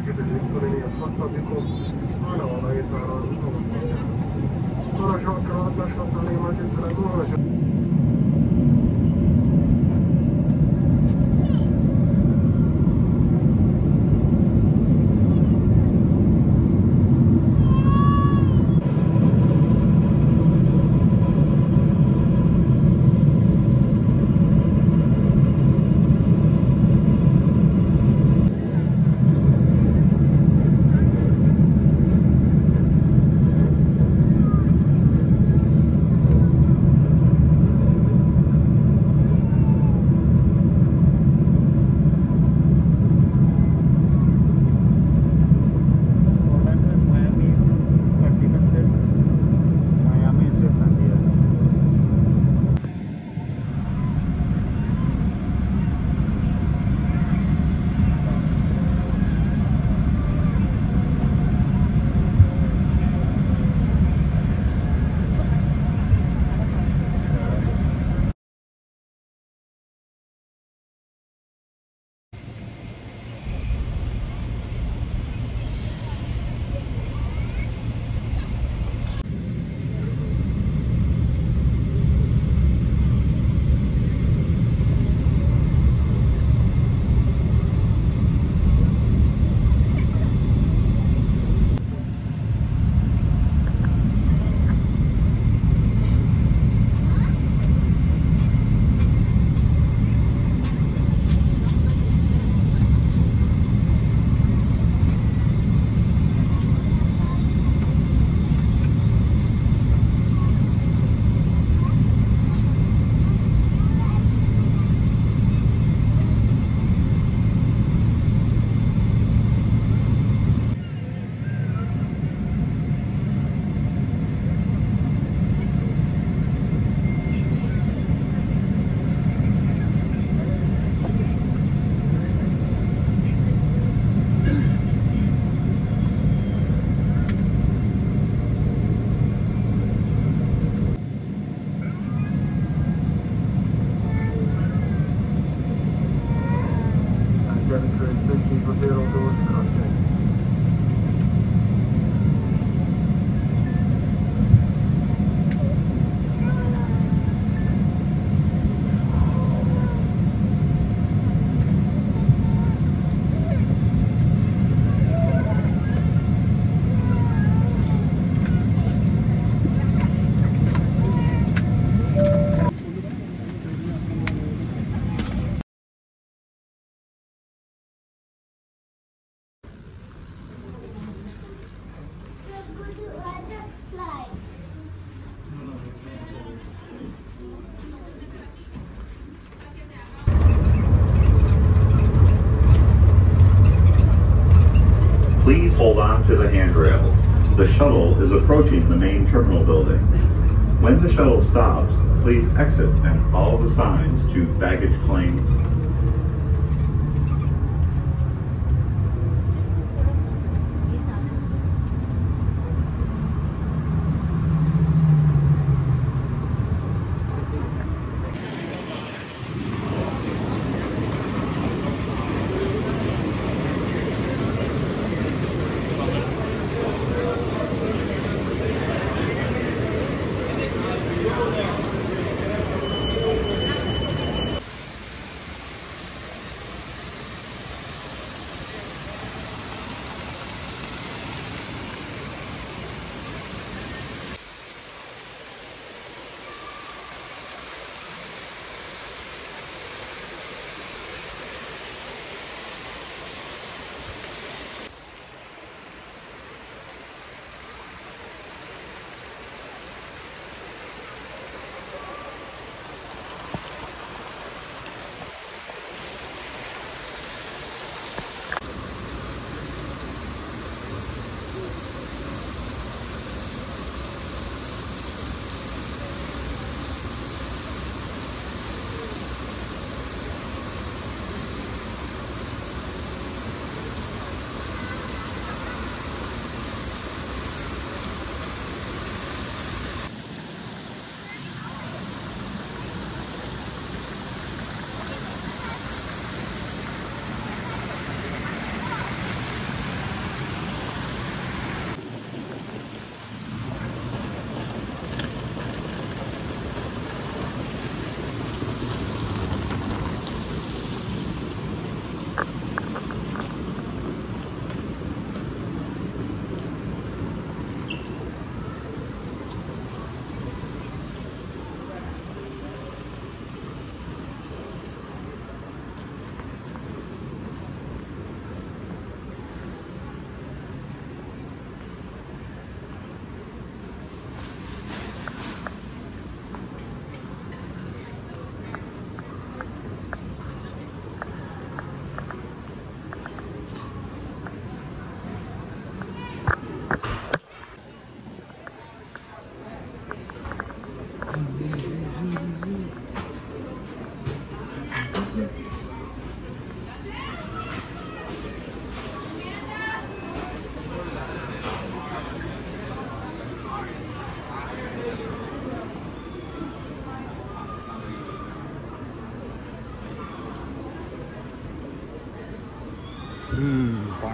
كده الإلكترونية الخاصة بكم على وضعية طيران المستشفى. ورجاء قراءة نشر التعليمات التلفون. Please hold on to the handrails. The shuttle is approaching the main terminal building. When the shuttle stops, please exit and follow the signs to baggage claim.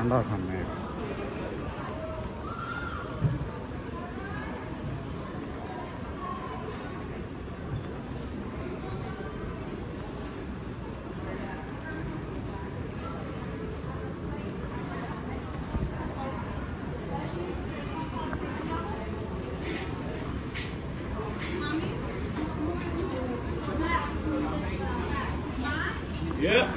생각하네. Yeah.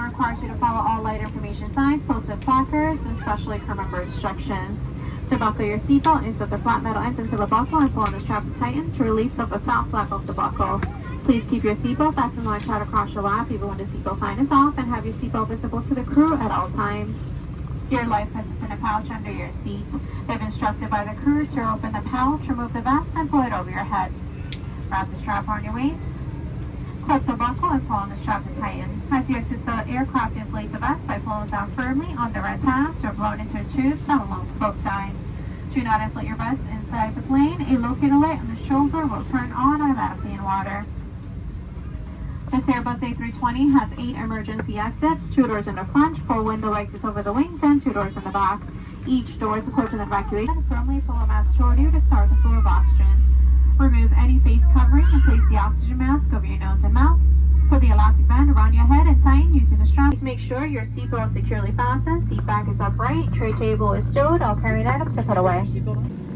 requires you to follow all light information signs, posted placards, and specially crew member instructions. To buckle your seatbelt, insert the flat metal ends into the buckle and pull on the strap to tighten. To release the top flap of the buckle. Please keep your seatbelt fastened when tied across your lap even when the seatbelt sign is off, and have your seatbelt visible to the crew at all times. Your life vest is in a pouch under your seat. They've instructed by the crew to open the pouch, remove the vest, and pull it over your head. Wrap the strap on your waist. Clip the buckle and pull on the strap to tighten. As you exit the aircraft, inflate the vest by pulling down firmly on the red tabs or blown into tubes along both sides. Do not inflate your vest inside the plane. A locator light on the shoulder will turn on automatically in water. This Airbus A320 has 8 emergency exits, 2 doors in the front, 4 window exits over the wings, and 2 doors in the back. Each door is equipped with evacuation. Firmly pull a mask toward you to start the flow of oxygen. Remove any face covering and place the oxygen mask over your nose and mouth. Put the elastic band around your head and tighten using the strap. Please make sure your seatbelt is securely fastened, seat back is upright, tray table is stowed, all carrying items are put away.